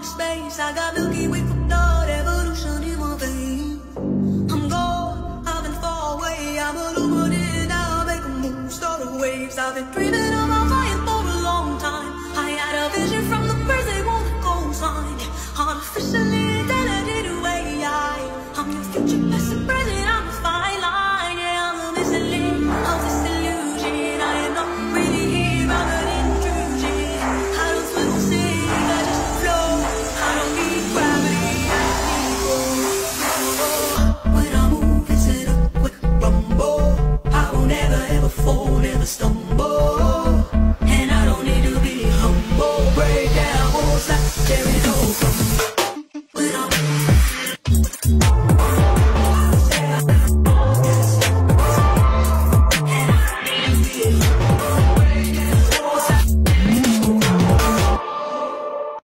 outer space. I got Milky Way for blood, evolution in my veins. I'm gone, I've been far away. I'm illuminated now, make a move, start a waves. I've been dreaming about flying for a long time. I had a vision from the birds, they won't coastline. Artificially intelligent way. I'm your future, past and present. I'm a fine line. Yeah, I'm the missing link of this illusion. I am not really here, I'm an intrusion. I don't swim or sing, I just flow. I don't need gravity, I just need flow. When I move, it's in a quick rumble. I won't ever fall, never stumble. And I don't need to be humble. Break down walls like there is no